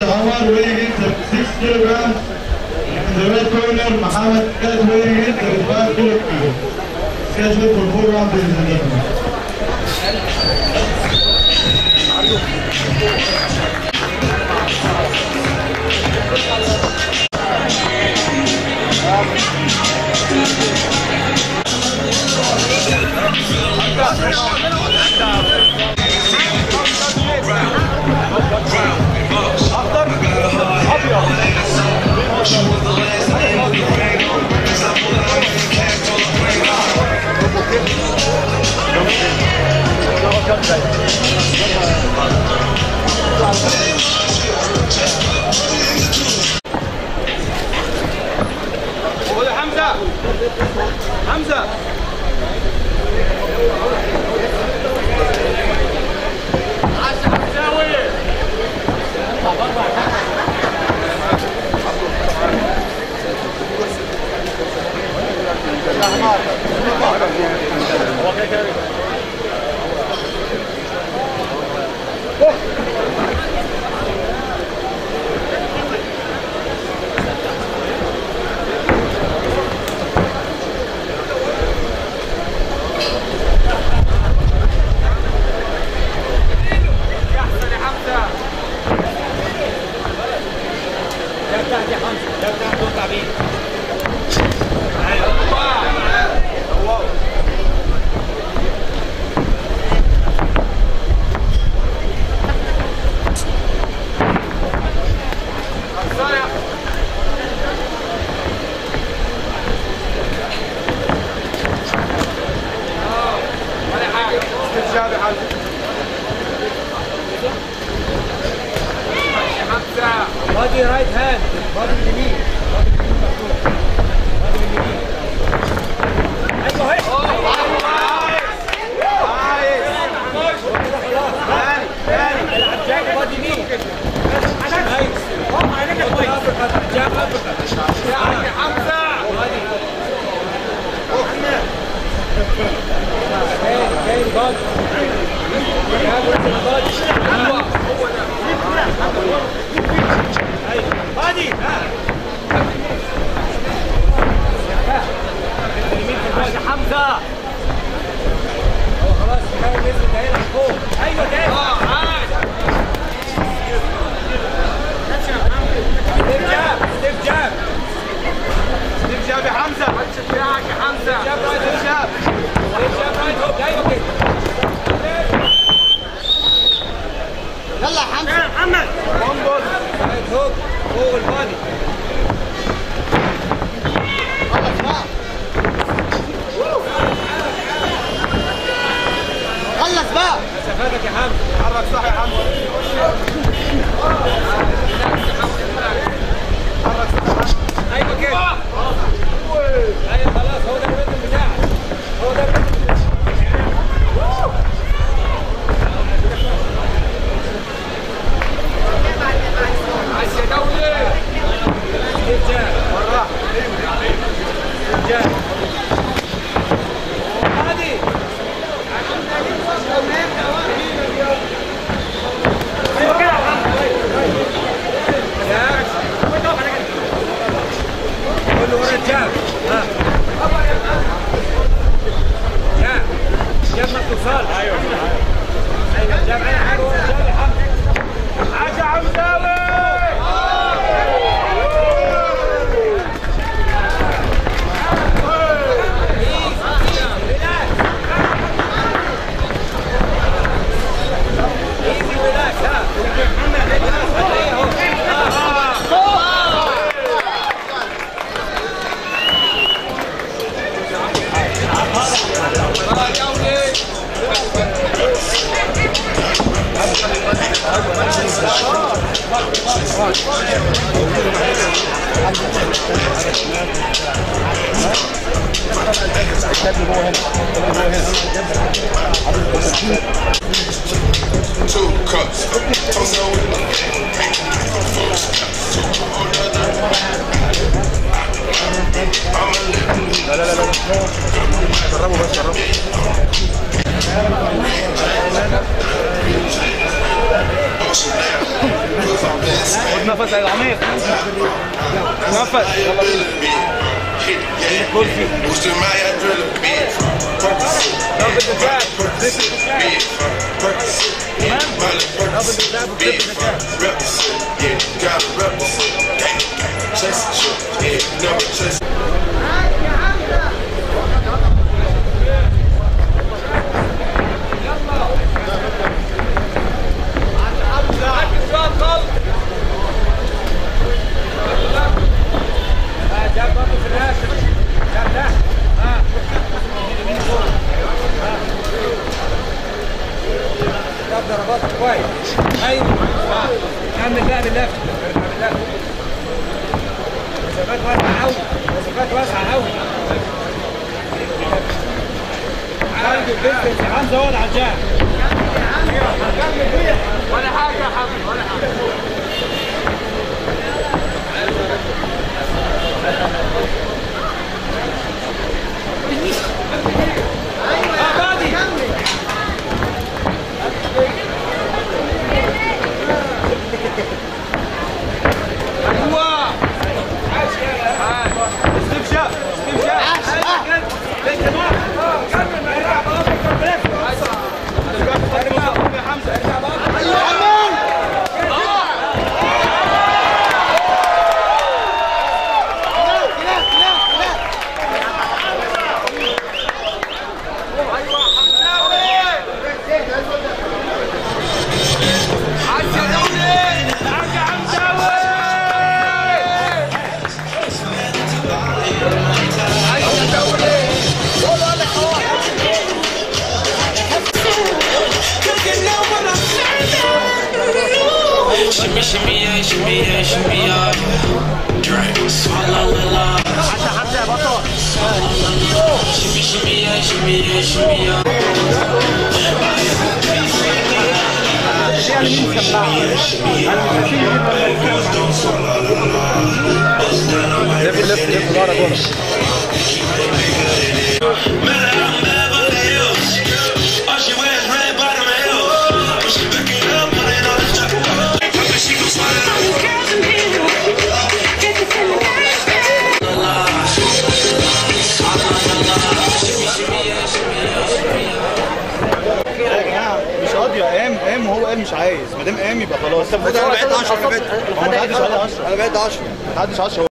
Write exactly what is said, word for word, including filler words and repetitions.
Omar weighing in thirty-six kilograms. In the red corner, Muhammad Kat weighing in thirty-five kilograms. Scheduled for four rounds, ladies and gentlemen. حمزة حمزة Body right hand, body اليمين، body اليمين مفتوح، body اليمين. أيوه هيك. كويس. ثاني العب جاك body يمين. كويس. هم عليك كويس. جاك أبكر. يا حمزة. كاين كاين body. جاك body. أيوه هو ده. هادي يا حمزة هو خلاص بيحاول ينزل جاي لك فوق ايوه جاي اه عاش ستيف جاب ستيف جاب ستيف جاب يا حمزة ماتش بتاعك يا حمزة ستيف جاب رايت ستيف جاب ستيف جاب رايت هوك ايوه كده يلا يا حمزة يا محمد بومبول رايت هوك فوق البادي خلص بقى خلص بقى مسافاتك يا حمزة حرك صح يا حمزة حرك صح يا حمزة ايوه كده ايوه خلاص هو ده الريتم بتاعك هو ده الريتم بتاعك عايز يا دولي رجال بالراحه رجال هادي ايوه كده يا قول له ورا الجاب ها يا جاب ما توصل ايوه ايوه جاب اي حاجه ورا الجاب يا حمزه عاش يا حمزاوي Two cups. Toast on with لا لا لا لا جربوا بس جربوا Oh, نفس عميق. نفس. يلا بينا. كرسي. ضرب الدفاع. تمام؟ ضرب الدفاع وكتب الدفاع. ضربات كويس. ايوه كمل بقى باللفت. باللفت. مسافات واسعه قوي. مسافات واسعه قوي. عنده بيزنس حمزه هو العجان. ولا حاجه يا حبيبي ولا حاجه. Shimmy, shimmy, yeah, shimmy, yeah, shimmy, yeah. Drink, swallow, la. Shimmy, shimmy, yeah, shimmy, yeah, shimmy, yeah. لف لف لف ورا جوه. قام قام وهو قال مش عايز، ما دام قام يبقى خلاص. طب انا بقيت عشرة يا باشا. انا بقيت عشرة. انا بقيت عشرة. ما تعديش عشرة.